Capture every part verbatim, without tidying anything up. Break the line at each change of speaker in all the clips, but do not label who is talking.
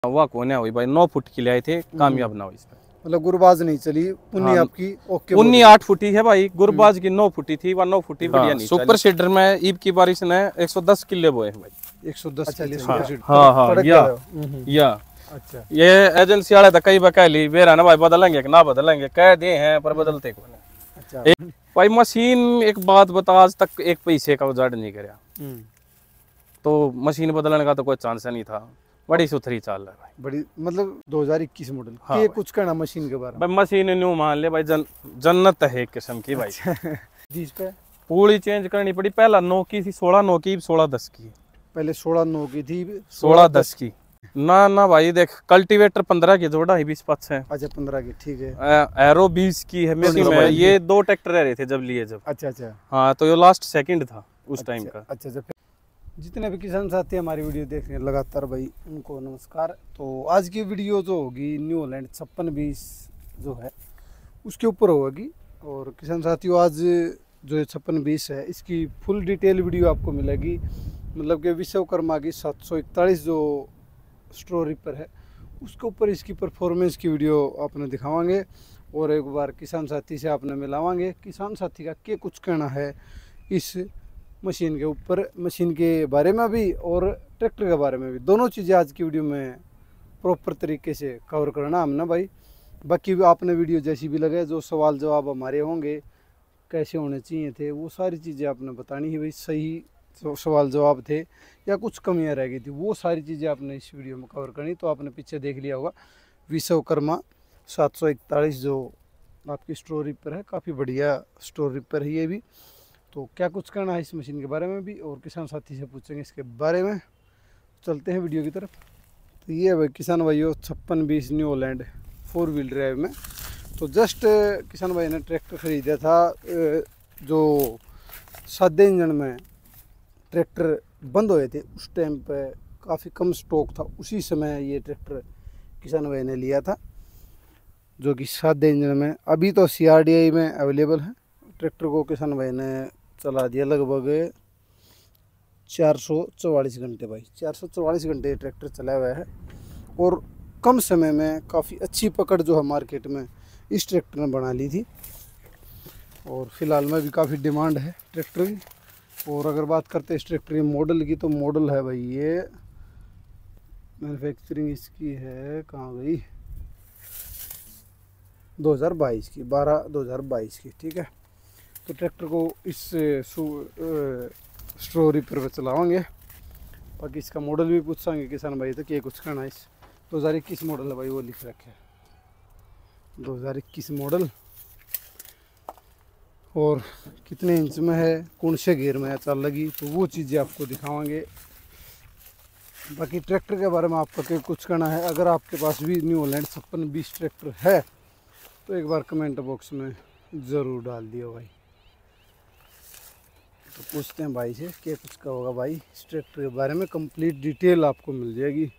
हुआ कौन है हुई भाई, नौ फुट की ले आए थे, कामयाब ना हुई इस पे।
मतलब गुरबाज नहीं चली, पुन्नी
हाँ,
आपकी ओके।
उन्नी आठ फुटी है भाई, गुरबाज की नौ फुटी थी, वह नौ फुटी बढ़िया नहीं। सुपर सीडर में ईब की बारिश ने एक सौ दस किले बोए हैं भाई।
एक सौ दस किले
हाँ,
सुपर सीडर।
हाँ हाँ या या
अच्छा,
ये एजेंसी वाले तो कई बकैली बेरा ना भाई, बदलेंगे कि ना बदलेंगे, कह दे हैं पर बदलते कौन है।
अच्छा
भाई मशीन, एक बात बता, आज तक एक पैसे का उजाड़ नहीं करया, तो मशीन बदलने का तो कोई चांस नहीं था। बड़ी सुथरी चाल है भाई,
बड़ी मतलब दो हज़ार इक्कीस मॉडल।
हाँ
ये कुछ कहना मशीन के बारे में?
भाई मशीन न्यू मान ले भाई, जन, जन्नत है एक किस्म की भाई।
जिस पे
पूरी चेंज करनी पड़ी, पहला नौ की थी, सोलह नौ की, सोलह दस की।
पहले सोलह नौ की थी,
सोलह दस की ना ना भाई। देख कल्टीवेटर पंद्रह की जोड़ा है, बीस पच है।
अच्छा पंद्रह की, ठीक है।
एरो बीस की है मेरी में। ये दो ट्रैक्टर रह रहे थे जब लिए जब।
अच्छा अच्छा
हाँ, तो ये लास्ट सेकंड था उस टाइम
अच्छा,
का।
अच्छा अच्छा। जितने भी किसान साथी हमारी वीडियो देख रहे हैं लगातार भाई, उनको नमस्कार। तो आज की वीडियो जो होगी न्यू हॉलैंड छप्पन बीस जो है उसके ऊपर होगी। और किसान साथियों, आज जो है छप्पन बीस है, इसकी फुल डिटेल वीडियो आपको मिलेगी। मतलब कि विश्वकर्मा की सात सौ इकतालीस जो स्टोरी पर है, उसके ऊपर इसकी परफॉर्मेंस की वीडियो आपने दिखावांगे। और एक बार किसान साथी से आपने मिलावांगे, किसान साथी का क्या कुछ कहना है इस मशीन के ऊपर, मशीन के बारे में भी और ट्रैक्टर के बारे में भी। दोनों चीज़ें आज की वीडियो में प्रॉपर तरीके से कवर करना हमने भाई। बाकी भी आपने वीडियो जैसी भी लगे, जो सवाल जवाब हमारे होंगे कैसे होने चाहिए थे, वो सारी चीज़ें आपने बतानी है भाई। सही सवाल जवाब थे या कुछ कमियां रह गई थी, वो सारी चीज़ें आपने इस वीडियो में कवर करनी। तो आपने पीछे देख लिया होगा विश्वकर्मा सात सौ इकतालीस जो आपकी स्टोरी पर है, काफ़ी बढ़िया स्टोरी पर है ये भी। तो क्या कुछ कहना है इस मशीन के बारे में भी, और किसान साथी से पूछेंगे इसके बारे में। चलते हैं वीडियो की तरफ। तो ये भाई किसान भाइयों, छप्पन बीस New Holland four wheel drive में। तो जस्ट किसान भाई ने ट्रैक्टर ख़रीदा था, जो सादे इंजन में ट्रैक्टर बंद हुए थे उस टाइम पे काफ़ी कम स्टॉक था, उसी समय ये ट्रैक्टर किसान भाई ने लिया था, जो कि सादे इंजन में। अभी तो सी आर डी आई में अवेलेबल है। ट्रैक्टर को किसान भाई ने चला दिया लगभग चार सौ चौवालीस घंटे भाई, चार सौ चौवालीस घंटे ट्रैक्टर चला हुआ है। और कम समय में काफ़ी अच्छी पकड़ जो है मार्केट में इस ट्रैक्टर ने बना ली थी। और फिलहाल में भी काफ़ी डिमांड है ट्रैक्टर की। और अगर बात करते हैं इस ट्रैक्टर के मॉडल की, तो मॉडल है भाई ये, मैन्युफैक्चरिंग इसकी है कहाँ गई, दो हज़ार बाईस की, बारह दो हज़ार बाईस की, ठीक है। तो ट्रैक्टर को इस स्टोरी पर चलावांगे। बाकी इसका मॉडल भी पूछांगे किसान भाई तो क्या कुछ कहना है। इस दो हज़ार इक्कीस मॉडल है भाई, वो लिख रखे है दो हज़ार इक्कीस मॉडल। और कितने इंच में है, कौन से गियर में चाल लगी, तो वो चीज़ें आपको दिखावांगे। बाकी ट्रैक्टर के बारे में आपका क्या कुछ कहना है। अगर आपके पास भी न्यू हॉलैंड छप्पन बीस ट्रैक्टर है तो एक बार कमेंट बॉक्स में ज़रूर डाल दियो भाई। तो पूछते हैं भाई से क्या कुछ का होगा भाई, इस ट्रैक्टर के बारे में कंप्लीट डिटेल आपको मिल जाएगी।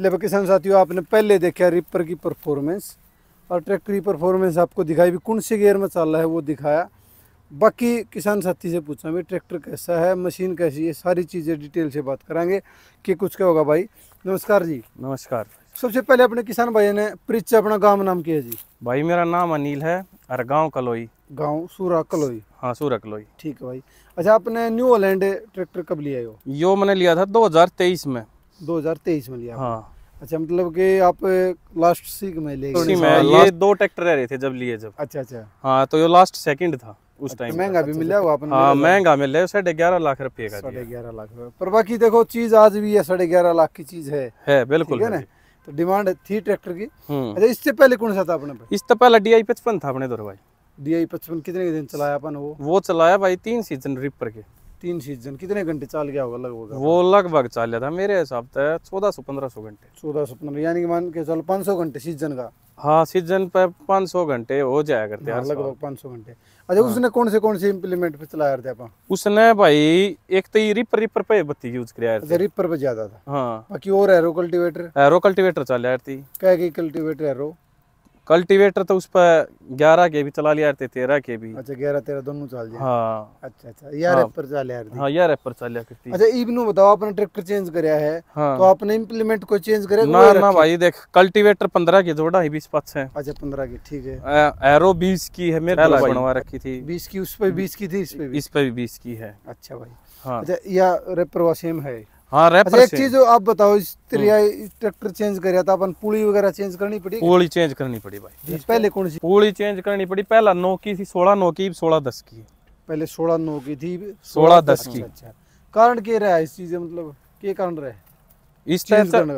मतलब किसान साथियों, आपने पहले देखा रिपर की परफॉर्मेंस और ट्रैक्टर की परफॉर्मेंस आपको दिखाई भी, कौन से गियर में चल रहा है वो दिखाया। बाकी किसान साथी से पूछा भाई ट्रैक्टर कैसा है, मशीन कैसी है, सारी चीज़ें डिटेल से बात करांगे कि कुछ क्या होगा। भाई नमस्कार जी।
नमस्कार।
सबसे पहले अपने किसान भाई ने परिचय अपना गांव नाम किया जी।
भाई मेरा नाम अनिल है और गांव कलोई।
गांव सूरा कलोई।
हाँ सूरा कलोई।
ठीक है भाई। अच्छा, आपने न्यू हॉलैंड ट्रैक्टर कब लिया हो?
यो मैंने लिया था दो हज़ार तेईस में।
दो हज़ार तेईस में लिया?
हाँ।
अच्छा, मतलब कि आप लास्ट सीख में ले
इसी में ये दो ट्रैक्टर रहे थे जब लिए जब।
अच्छा अच्छा।
हाँ तो ये लास्ट सेकंड था उस टाइम।
महंगा भी मिला हुआ आपने?
हाँ महंगा मिला, साढ़े ग्यारह लाख रुपए का।
साढ़े ग्यारह लाख रुपए पर बाकी देखो चीज आज भी है, साढ़े ग्यारह लाख की चीज है।
है बिल्कुल
है ना। तो डिमांड थी ट्रैक्टर की।
अच्छा,
इससे पहले कौन सा था अपने पे?
इससे पहले डी आई पचपन था अपने दौर भाई।
डी आई पचपन कितने दिन चलाया अपन? वो
वो चलाया भाई तीन सीजन रिपर के।
तीन सीजन कितने घंटे चल गया होगा लगभग?
वो लगभग चल था मेरे हिसाब से चौदह सौ पंद्रह सौ घंटे।
चौदह सौ पंद्रह यानी कि मान के चलो पाँच सौ घंटे सीजन का।
हाँ सीजन पे पाँच सौ घंटे हो जाया करते हैं
लगभग पाँच सौ घंटे। अच्छा, उसने कौन से कौन से इम्प्लीमेंट पे चलाया थे अपन? उसने
भाई एक तो रिपर रिपर पे बत्ती यूज किया।
अच्छा, रिपर पे ज्यादा था।
हाँ
बाकी और एरो कल्टीवेटर?
एरो कल्टीवेटर चल रहा थी।
क्या की कल्टीवेटर एरो?
कल्टीवेटर तो उस पर ग्यारह के भी चला लिया थे, तेरह के भी।
अच्छा, ग्यारह तेरह दोनों चल जाए।
हाँ।
अच्छा अच्छा, यार हाँ, पर चल यार।
हाँ यार पर चल करती।
अच्छा, इब्नू बताओ, आपने ट्रैक्टर चेंज करया है। हाँ। तो आपने इम्प्लीमेंट को चेंज करे?
ना ना भाई देख, कल्टीवेटर पंद्रह की जोड़ा है, बीस पाँच है।
अच्छा पंद्रह की, ठीक है।
एरो बीस की है, मेरे पहले बनवा रखी थी।
बीस की उस पे बीस की थी, इस पे भी
इस पे भी बीस की है।
अच्छा भाई।
हाँ। अच्छा,
या रेपर सेम है?
हाँ
अच्छा, एक चीज आप बताओ, इस ट्रैक्टर चेंज करया था अपन, पुली वगैरह चेंज करनी पड़ी?
पुली चेंज करनी पड़ी भाई।
पहले कौन सी
पुली चेंज करनी पड़ी? पहला नौ की थी, सोलह नौ की, सोलह दस की।
पहले सोलह नौ की थी,
सोलह दस की।
अच्छा, कारण क्या रहा इस चीज, मतलब क्या कारण रहा
इस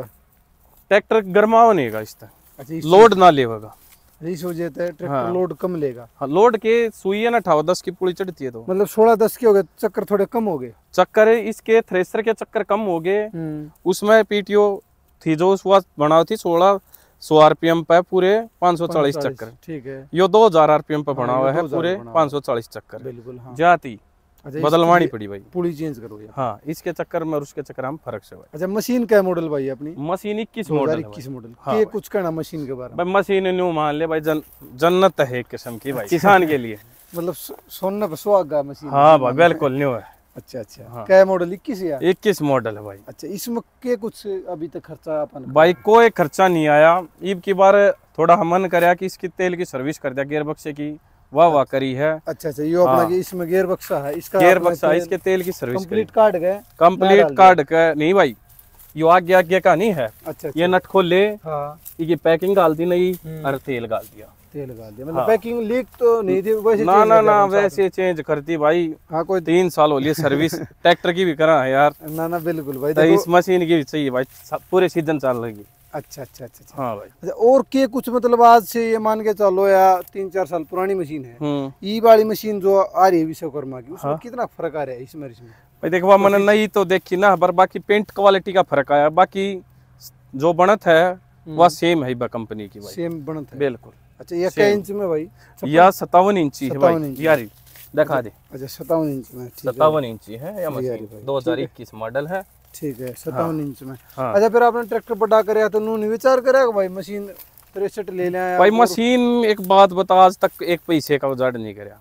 ट्रैक्टर गर्माओ नहीं का, इस तरह लोड ना लेगा,
इस वजह से ट्रैक्टर लोड कम लेगा।
हाँ, लोड के सुई है ना अठारह दस की पुली चढ़ती है, तो मतलब
सोलह दस के हो गए, चक्कर थोड़े कम हो गए।
चक्कर इसके थ्रेसर के चक्कर कम हो गए। उसमें पीटीओ थी जो बनाई थी सोलह सौ आरपीएम पे पूरे पाँच सौ चालीस चक्कर।
ठीक है।
यो दो हजार आरपीएम पे बना हुआ है पूरे पाँच सौ चालीस चक्कर।
बिल्कुल
जाती बदलवानी पड़ी भाई,
पुली चेंज करो।
हाँ, इसके चक्कर में और उसके चक्कर में फर्क से।
अच्छा, मशीन क्या मॉडल भाई अपनी? मशीन इक्कीस मॉडल। इक्कीस मॉडल। हाँ, कुछ कहना मशीन के बारे में?
भाई मशीन न्यू मान ले भाई, जन, जन्नत है एक किस्म की भाई किसान के लिए।
मतलब सोना पे सुहागा मशीन।
हाँ भाई बिल्कुल न्यू है।
अच्छा अच्छा। हाँ। क्या मॉडल? इक्कीस या
इक्कीस मॉडल है भाई।
अच्छा, इसमें के कुछ अभी तक खर्चा अपन?
भाई कोई खर्चा नहीं आया। ईब की बार थोड़ा मन कराया कि इसकी तेल की सर्विस कर दिया, गियर बक्से की वाह वाह करी है। अच्छा
अच्छा, ये अपना हाँ। इसमें गियर बक्सा है, इसका
गियर बक्सा है, इसके तेल की सर्विस
कंप्लीट काट गए।
कंप्लीट काट के नहीं भाई, यो आगे आगे का नहीं है। अच्छा, अच्छा। ये नट खोल ले। हाँ। ये पैकिंग डाल दी नहीं और तेल डाल दिया।
तेल डाल दिया मतलब हाँ। पैकिंग लीक तो नहीं थी वैसे?
ना ना ना वैसे चेंज करती भाई। हाँ, कोई तीन साल हो लिए सर्विस ट्रैक्टर की भी करा है यार।
ना ना बिल्कुल भाई,
तो इस मशीन की भी चाहिए भाई, पूरे सीजन चल रही।
अच्छा अच्छा अच्छा।
हाँ भाई।
अच्छा, और के कुछ मतलब आज से ये मान के चलो या तीन चार साल पुरानी मशीन है, ये वाली मशीन जो आ रही है विश्वकर्मा की, उसमें हाँ। कितना फर्क आ रहा है इसमें इसमें? भाई
देखो मैंने नहीं तो देखी ना, पर बाकी पेंट क्वालिटी का फर्क आया, बाकी जो बनत है वह सेम है कंपनी की भाई।
सेम बनत है
बिल्कुल।
अच्छा, ये क्या इंच में भाई?
या सत्तावन इंची है भाई यार, दिखा दे।
अच्छा, सत्तावन इंच में।
सत्तावन इंची है या मशीन दो हजार इक्कीस मॉडल है।
ठीक है, सत्तावन इंच में। हाँ। अच्छा, फिर आपने ट्रैक्टर बढ़ा कर तो नून विचार करेगा भाई मशीन तिरसठ ले लिया
भाई? मशीन एक बात बता, आज तक एक पैसे का उजाड़ नहीं कराया,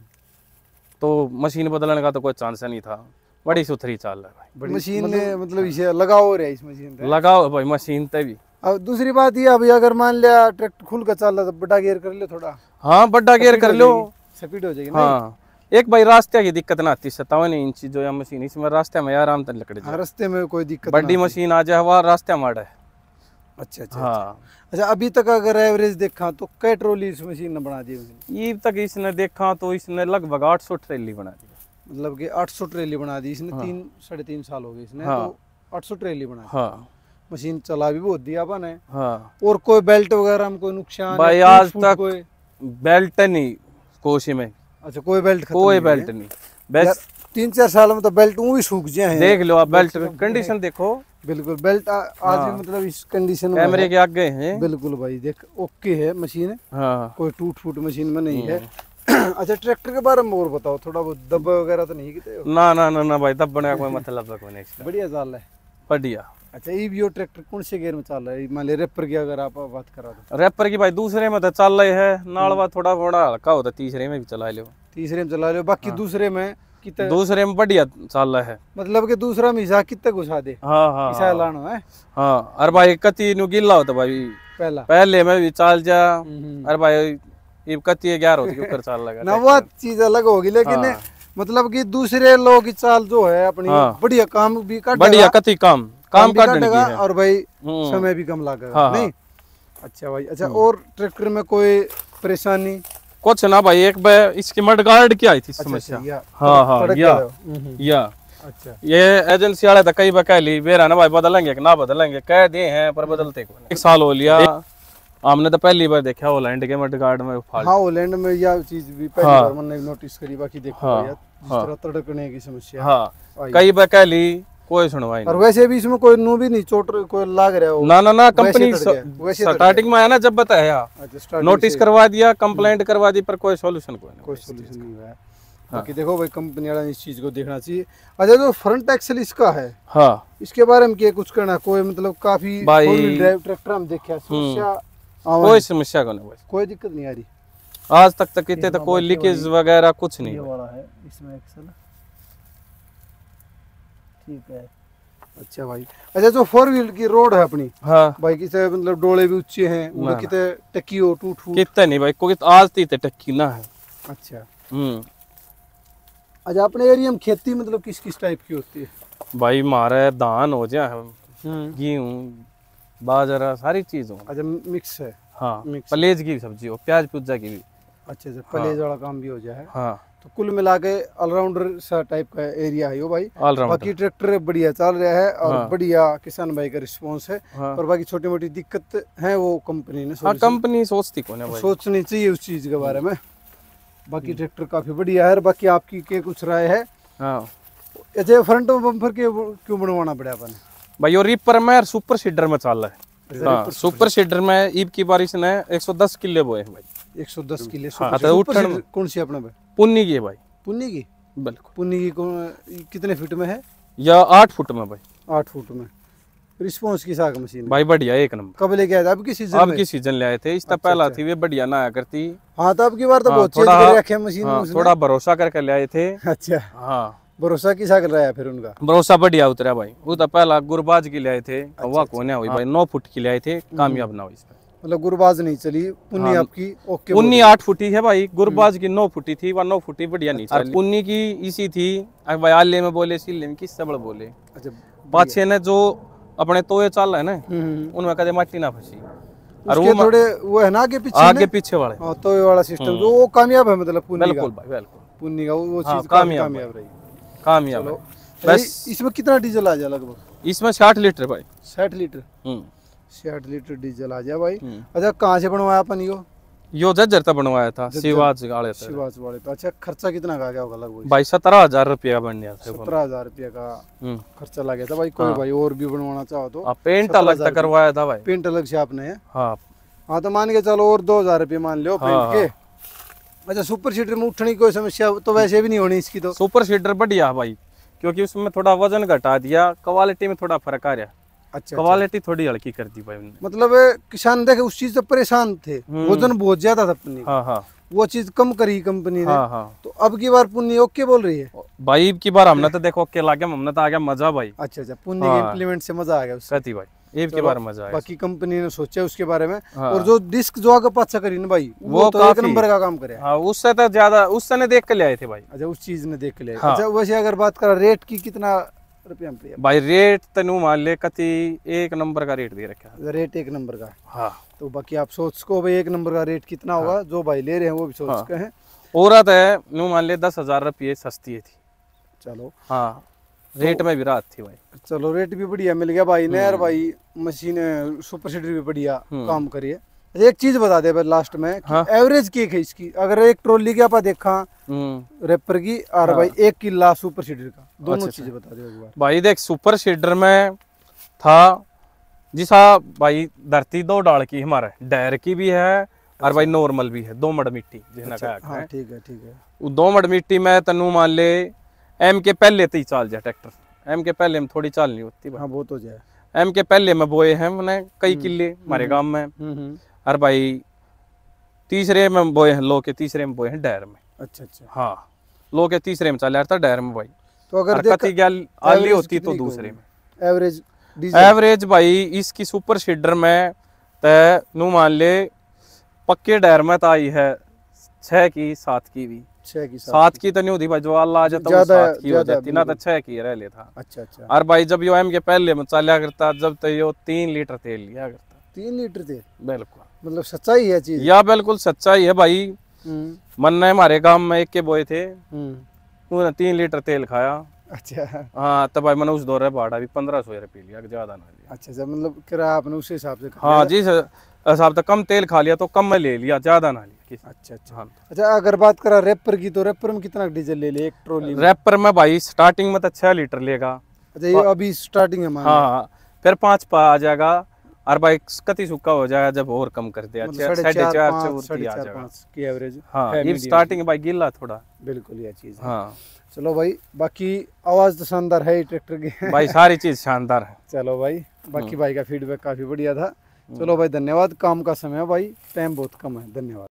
तो मशीन बदलने का तो कोई चांस नहीं था। बड़ी सुथरी चाल है भाई
मशीन ने, मतलब इसे लगाओ रहा है इस मशीन पे?
लगाओ भाई मशीन तभी।
अब दूसरी बात ये, अभी अगर मान लिया ट्रैक्टर खुल कर चल रहा तो बड़ा गियर कर लो थोड़ा।
हाँ बड़ा गियर कर लो,
स्पीड हो जाएगी।
हाँ, एक भाई रास्ते की दिक्कत ना आती, सत्तावन इंची जो है मशीन, इसमें रास्ते में आराम तक लकड़ी।
हाँ, रास्ते में कोई दिक्कत।
बड़ी मशीन आ जाए वह रास्ते में है।
अच्छा अच्छा। हाँ। अच्छा, अभी तक अगर एवरेज देखा तो कै ट्रॉली इस मशीन ने बना दी?
ये तक इसने देखा तो इसने लगभग आठ सौ ट्रेली बना दी।
मतलब कि आठ सौ ट्रेली बना दी इसने। हाँ। तीन साढ़े तीन साल हो गए इसने। हाँ। तो आठ सौ ट्रेली बना दी। हाँ। मशीन चला भी बहुत दिया अपन है। हाँ। और कोई बेल्ट वगैरह में कोई नुकसान?
भाई आज तक कोई बेल्ट नहीं कोशी में।
अच्छा, कोई बेल्ट
कोई बेल्ट नहीं। बेस्ट
तीन चार साल में तो बेल्ट वो भी सूख जाए हैं।
देख लो आप बेल्ट कंडीशन देखो।
बिल्कुल, बेल्ट आज भी मतलब इस कंडीशन में
कैमरे के आगे हैं।
बिल्कुल भाई, देख ओके है मशीन। हाँ। कोई टूट फूट मशीन में नहीं है। अच्छा, ट्रैक्टर के बारे में और बताओ थोड़ा बहुत, दब वगैरह तो नहीं किते?
ना ना ना ना भाई, दब बने कोई मतलब नहीं।
बढ़िया चाल है।
बढ़िया
अच्छा, ये भी ट्रैक्टर कौन से गियर में चल रहा है? मान ले रैपर की अगर आप बात करा तो
रैपर की भाई दूसरे में तो चल रहे है, नालवा थोड़ा थोड़ा हल्का होता, तीसरे में भी चला लो,
तीसरे में चला लो, बाकी
हाँ।
दूसरे में कितना,
दूसरे में बढ़िया चल रहा है,
मतलब कि दूसरा में हिसाब कितना घुसा दे,
हाँ हाँ
हिसाब लाना है।
हाँ। अरे भाई कति नु गिल्ला होता भाई
पहला
पहले में भी चाल जा,
हम्म।
अरे भाई ये कति ग्यारह होती ऊपर चाल लगा
ना वो चीज अलग होगी, लेकिन
हाँ।
मतलब कि दूसरे लोग की चाल जो है अपनी
हाँ।
बढ़िया काम भी कर
बढ़िया कति काम काम
भी
काटने की
काटेगा
है,
और भाई
हम्म।
समय भी कम लगेगा।
हाँ,
नहीं अच्छा भाई, अच्छा और ट्रैक्टर में कोई परेशानी?
कुछ ना भाई, एक बार इसकी मडगार्ड की आई थी समस्या,
अच्छा, या
हाँ हाँ
पड़क
या
गया हो। हम्म,
या
अच्छा
ये एजेंसी वाले तो कई बार कह ली बेरा ना भाई बदलेंगे कि ना बदलेंगे, कह दिए हैं पर बदलते को नहीं। एक साल हो लिया, हमने तो पहली बार देखा हॉलैंड के मडगार्ड में फाल्ट।
हाँ, होलैंड में यह चीज भी पहली
हाँ।
बार मैंने नोटिस करी, बाकी देखो
हाँ,
भैया जिस
हाँ।
तरह तड़कने की समस्या
हाँ
आई।
कई बार कह ली, कोई सुनवाई
और
नहीं।
वैसे भी इसमें कोई नू भी नहीं चोट कोई लाग रहा हो।
ना ना ना,
वैसे
कंपनी
तड़ गया, वैसे तड़
स्टार्टिंग में आया ना जब बताया,
अच्छा, starting
नोटिस
से
करवा दिया, कंप्लेंट करवा दी, पर कोई सोल्यूशन कोई नहीं।
कोई सोल्यूशन नहीं हुआ है। बाकी देखो भाई कंपनी वाला इस चीज को देखना चाहिए। अच्छा, जो फ्रंट एक्सल इसका है,
हाँ
इसके बारे में क्या कुछ करना? कोई मतलब काफी
भाई-
फोर व्हील ड्राइव ट्रैक्टर हम देखे, समस्या आवा
कोई
है?
समस्या को नहीं भाई,
कोई दिक्कत नहीं आ रही।
आज तक तक इतने तो कोई लीकेज वगैरह कुछ नहीं
ये
भाई।
वाला है इसमें एक्सल, ठीक है। अच्छा भाई, अच्छा जो फोर व्हील की रोड है अपनी
हाँ
भाई, किसे मतलब डोले भी ऊंचे हैं,
ना,
उनमें कितने टकी हो टूट फूट?
कितने नहीं भाई, कोई आज तीते टक्की ना है।
अच्छा
हम्म
अच्छा, अपने एरिया में खेती मतलब किस किस टाइप की होती है?
भाई मारे धान हो जाए,
हम्म,
गेहूँ बाजरा सारी चीज हो।
अच्छा मिक्स है।
हाँ
मिक्स।
पलेज की सब्जी हो, प्याज पुज्जा की भी।
अच्छा अच्छा, पलेज वाला काम भी हो जाए।
हाँ
तो कुल मिला के ऑलराउंडर सा टाइप का एरिया है यो भाई।
ऑलराउंडर।
बाकी ट्रैक्टर बढ़िया चल रहा है और
हाँ।
बढ़िया किसान भाई का रिस्पांस है।
हाँ
और बाकी छोटी मोटी दिक्कत है वो कंपनी ने
हाँ
solution
कंपनी सोचती कौन है भाई।
सोचनी चाहिए उस चीज के बारे में। बाकी ट्रैक्टर काफी बढ़िया है। और बाकी आपकी के कुछ राय है?
हाँ
अच्छा, फ्रंट बम्पर के वो क्यों बनवाना पड़ा अपन?
भाई और रिपर में और सुपर सीडर में चल रहा है। हाँ सुपर सीडर में ईब की बारिश ने एक सौ दस किले बोए हैं भाई।
एक सौ दस किले
हाँ,
सुपर
तो
सुपर
उठन-
सीडर कौन सी अपने पे?
पुन्नी की है भाई।
पुन्नी की?
बिल्कुल।
पुन्नी की कौन कितने फीट में है?
या आठ फुट में भाई।
आठ फुट में। रिस्पांस की साग मशीन
भाई बढ़िया एक नंबर।
कब लेके आए थे? अब की सीजन
अब
में?
की सीजन ले आए थे, इसका
अच्छा,
पहला
अच्छा।
थी वे बढ़िया ना आया करती।
हाँ, तो अब की बार तो
हाँ,
बहुत चेंज
थोड़ा-
कर रखे मशीन
हाँ,
उसने।
थोड़ा भरोसा करके ले आए थे।
अच्छा,
हाँ
भरोसा की साग रहा है फिर उनका।
भरोसा बढ़िया उतरा भाई। वो तो पहला गुरबाज की ले आए थे, वह
अच्छा।
कौन है हुई भाई, नौ फुट की ले आए थे, कामयाब ना हुई इसमें।
मतलब गुरबाज नहीं चली पुन्नी
हाँ,
आपकी ओके।
पुन्नी आठ फुटी है भाई, गुरबाज की नौ फुटी थी, वह नौ फुटी बढ़िया नहीं चली। पुन्नी की इसी थी, अब भाई आले में बोले सिले में किस सबड़ बोले।
अच्छा,
पाछे ने जो अपने तोये चल रहे ना,
हम्म,
उनमें कदे मट्टी ना फंसी। और
उसके
वो
थोड़े वो है ना आगे पीछे
आगे
ने?
पीछे वाले
हाँ, तो ये वाला सिस्टम जो वो कामयाब है, मतलब पुन्नी का।
बिल्कुल भाई बिल्कुल
पुन्नी का वो वो
हाँ,
चीज काफी
कामयाब
कामयाब रही।
कामयाब है।
अच्छा,
बस
इसमें कितना डीजल आ जाए लगभग?
इसमें साठ लीटर भाई।
साठ लीटर
हम्म
साठ लीटर डीजल आ जाए भाई।
हम्म।
अच्छा, कहाँ से बनवाया अपन यो?
यो जज्जर तक बनवाया था, शिवाज गाड़े से
शिवाज वाले पे। अच्छा, खर्चा कितना का आ गया होगा लगभग?
भाई सत्रह हजार रुपया बन गया था।
सत्रह हजार रुपया का
हम्म
खर्चा लग गया था भाई। कोई
हाँ।
भाई और भी बनवाना चाहो तो
हाँ, पेंट
सत्रह
अलग
हजार
तक करवाया था भाई।
पेंट अलग से आपने है?
हाँ
हाँ, तो मान के चलो और दो हजार रुपये मान लो पेंट
हाँ,
के। अच्छा, सुपर सीडर में उठने की कोई समस्या तो वैसे भी नहीं होनी इसकी तो?
सुपर सीडर बढ़िया है भाई, क्योंकि उसमें थोड़ा वजन घटा दिया, क्वालिटी में थोड़ा फर्क आ रहा।
अच्छा,
क्वालिटी थोड़ी हल्की कर दी भाई उन्होंने।
मतलब किसान देखे उस चीज से परेशान थे,
हम्म।
वजन बहुत ज्यादा था अपनी,
हाँ हाँ
वो चीज कम करी कंपनी ने।
हाँ हाँ
तो अब की बार पुन्नी ओके बोल रही है?
भाई अब की बार हमने तो देखो के लागे, हमने तो आ गया मजा भाई।
अच्छा अच्छा, पुन्नी के
हाँ।
इम्प्लीमेंट से मजा आ गया उससे।
कहती भाई अब की
चलो,
बार मजा आया।
बाकी कंपनी ने सोचा उसके बारे में।
हाँ।
और जो डिस्क जो आगे पाछा करी ना भाई, वो,
वो
तो एक
काफी-
नंबर का काम करे।
हाँ उससे तो ज्यादा, उससे ने देख के ले आए थे भाई।
अच्छा, उस चीज ने देख लिया।
हाँ।
अच्छा, वैसे अगर बात करा रेट की, कितना रुपया में पे?
भाई रेट तनु मान ले कति एक नंबर का रेट दे रखा है।
रेट एक नंबर का।
हाँ
तो बाकी आप सोच को भाई एक नंबर का रेट कितना होगा, जो भाई ले रहे हैं वो भी सोच
हाँ।
के हैं।
औरत है नू मान ले दस हजार रुपये सस्ती थी।
चलो
हाँ रेट में भी राहत थी भाई।
चलो, रेट भी बढ़िया मिल गया भाई ने। और भाई मशीन सुपर सीडर भी बढ़िया
हम्म।
काम करिए। एक चीज बता दे भाई लास्ट में कि
हाँ।
एवरेज की है इसकी, अगर एक ट्रॉली की आप देखा
हम्म
रैपर की और
हाँ।
भाई एक किला सुपर सीडर का, दोनों
अच्छा,
चीजें बता दे एक बार।
भाई देख सुपर सीडर में था जिसा भाई धरती दो डाल की हमारे डैर की भी है, और भाई नॉर्मल भी है, दो मड़ मिट्टी जिन्हें
अच्छा,
कहा
हाँ
है।
ठीक है ठीक है।
वो दो मड़ मिट्टी में तनु मान ले एम के पहले तो ही चाल जाए ट्रैक्टर, एम के पहले में थोड़ी चालनी होती भाई।
हाँ, वो तो जाए।
एम के पहले में बोए हैं मैंने कई किले हमारे गांव में।
हम्म हम्म।
और भाई तीसरे में बोए हैं, लो के तीसरे में बोए हैं डायर में।
अच्छा अच्छा।
हाँ, लो के तीसरे में चल था डायर में भाई।
तो अगर
और
देख
कति गैल आली होती तो
कितनी की
दूसरे
होगी?
में।
एवरेज डीजल
एवरेज भाई इसकी सुपर सीडर में तय नू मान ले पक्के डायर में तो आई है छह की सात की भी।
छह की सात
सात की तो नहीं होती भाई, जो अल्लाह आ जाता वो
ज्यादा-
सात की हो
ज्यादा
जाती ना, तो
बिल्कुल।
छह की रह लेता।
अच्छा अच्छा।
और भाई जब यो एम के पहले में चला करता जब तो यो तीन लीटर तेल लिया करता।
तीन लीटर थे,
बिल्कुल,
मतलब सच्चाई है चीज।
या बिल्कुल सच्चाई है भाई।
हम्म
मन ने हमारे गांव में एक के बोए थे,
हम्म।
उन्होंने तीन लीटर तेल खाया।
अच्छा
हाँ तब भाई मैंने उस दौर में भाड़ा भी पंद्रह सौ रुपये लिया, ज्यादा ना लिया।
अच्छा अच्छा, मतलब किराया आपने उस हिसाब से कर
हाँ
लिया।
जी साहब, तो कम तेल खा लिया तो कम में ले लिया, ज्यादा ना लिया किसी।
अच्छा अच्छा।
हाँ,
अच्छा अगर बात करा रैपर की, तो रैपर में कितना डीजल ले ले एक ट्रॉली में?
रैपर में भाई स्टार्टिंग में तो छह लीटर लेगा।
अच्छा ये अभी स्टार्टिंग है मान लो।
हाँ, फिर पाँच पा आ जाएगा। और भाई कति सूखा हो जाएगा जब और कम कर दिया,
मतलब
छः-
साढ़े
साढ़े
चार
चार
पाँच
चौथी
साढ़े
आ
चार
जाएगा।
पाँच की एवरेज
हाँ,
है
ये
medium
स्टार्टिंग भाई गिल्ला थोड़ा।
की। बिल्कुल ये चीज़ है।
हाँ
चलो भाई, बाकी आवाज़ तो शानदार है ही ट्रैक्टर की।
भाई सारी चीज शानदार है।
चलो भाई, बाकी भाई का फीडबैक काफ़ी बढ़िया था। चलो भाई धन्यवाद, काम का समय है भाई, टाइम बहुत कम है, धन्यवाद।